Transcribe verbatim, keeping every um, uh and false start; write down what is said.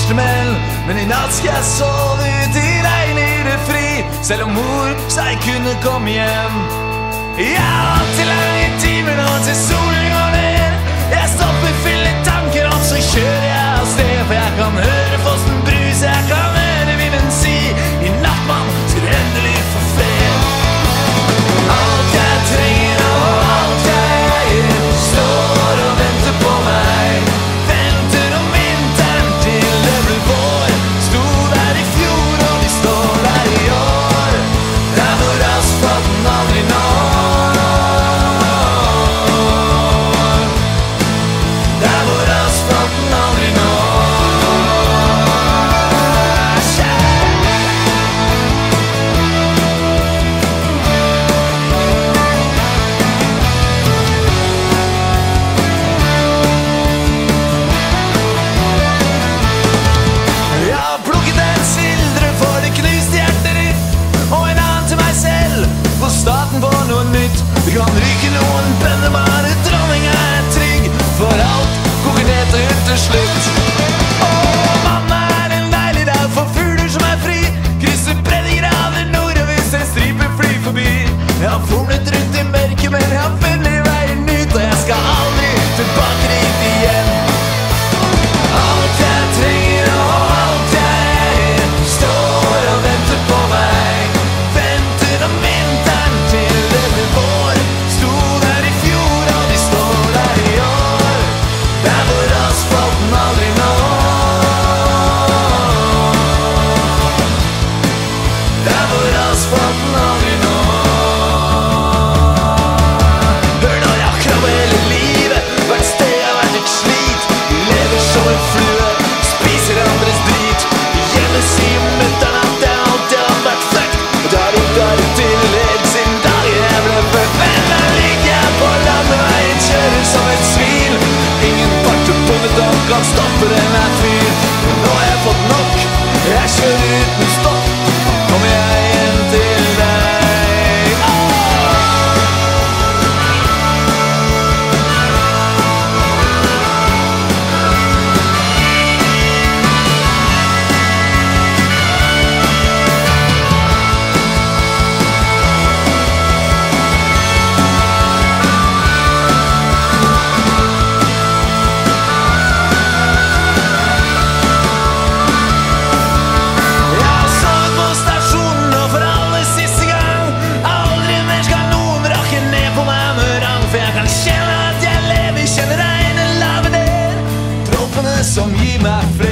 smell. Men i natt skal jeg sove ut i regn i det fri, selv om mor sa jeg kunne komme hjem. Jeg har til lange timer nå til solen går ned. Jeg stopper fyll i tanker, og så kjører jeg av sted. For jeg kan høre fossen brus, jeg kan høre vinden si: i natt, mann, skal du endelig få fred. Alt jeg trenger og alt jeg eier står og venter på meg. Venter om vinteren til det blir vår. Sto der i fjor og de står der i år. Der hvor asfalten aldri når. Der hvor asfalten aldri når. Starten på noe nytt. Det kan ryke noen bønner, bare dronninga er trygg. For alt koker ned til ut til slutt. Åh, mamma er en deilig dag for fugler som er fri. Krysser breddegrader nordover, ser striper fly forbi. Jeg har fomlet rundt i mørket, men jeg har funnet veien ut. Og jeg skal aldri tilbake dit igjen. Alt jeg trenger og alt jeg eier står og venter på meg. Venter om vinteren til det blir vår. Sto der i fjor og de står der i år. Der hvor asfalten aldri når. Der hvor asfalten aldri når. Hør når jeg krabber hele livet. Hvert sted jeg har vært et slit. Lever som en flue, spiser andres drit. Hjemme sier mutteren at det alltid har vært fuck. Og da har de vært til helt siden dagen jeg ble født. Men der ligger jeg på landeveien, kjører som et svin. Ingen fart og bundet opp kan stoppe denne fyr. Nå har jeg fått nok, jeg kjører uten stopp. Kommer jeg hjem til deg. Som gir meg fred.